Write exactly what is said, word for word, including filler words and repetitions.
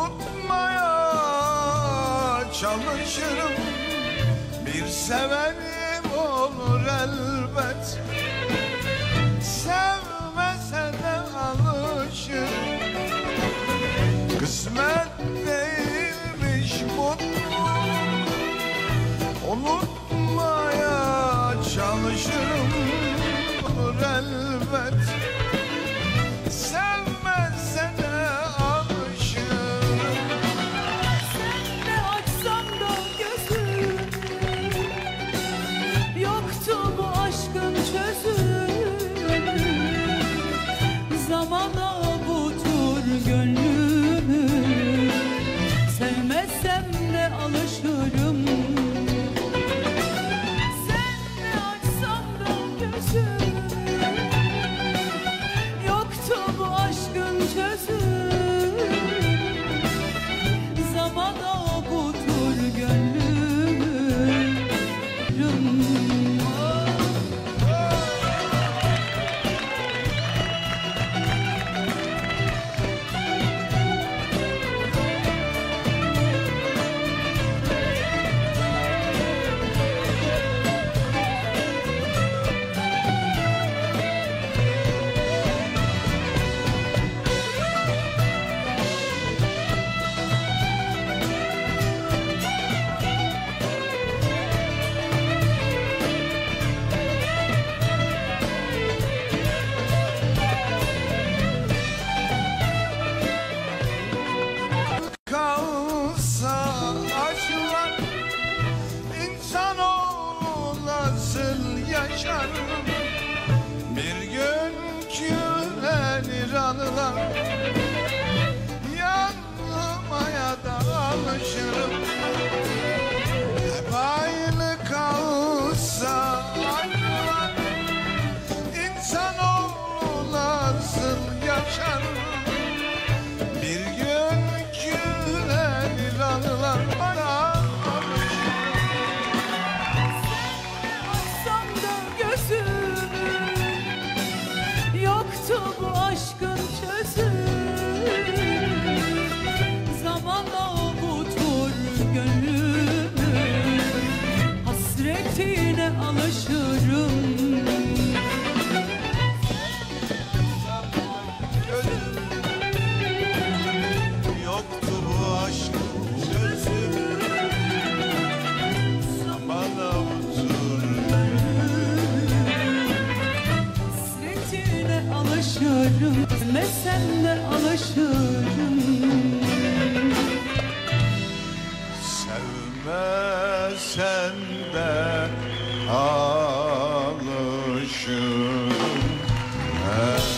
unutmaya çalışırım. Bir sevenim olur elbet, sevmese de alışırım. Kısmet değilmiş mutluluk, unutmaya çalışırım. Olur elbet, sevmese de alışırım. Sen ne açsan da gözüm, yoktu bu aşkın çözümü. Zamana avutur gönlümü, sevmezsem de alışırım. Sen ne açsan da gözüm, yoktu bu aşkın çözümü. Zamana avutur gönlümü. Kalsa aşklar, insanoğlu nasıl yaşar? Bir gün külenir anılar, yanmaya da alışırım. Hep aynı kalsa aşklar, insanoğlu nasıl yaşar? Bir gün külenir anılar bana alışır. Açsam da gözümü, yoktu bu aşkın çözümü. Zaman avutur gönlümü, hasretine alışırım. Yoktu bu aşkın çözümü, zaman avutur Hasretine alışırım, sevmesem de alışırım. sevmesen de alışırım.